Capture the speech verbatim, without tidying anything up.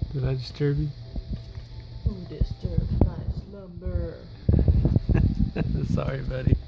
Did I disturb you? Who disturbs my slumber? Sorry, buddy.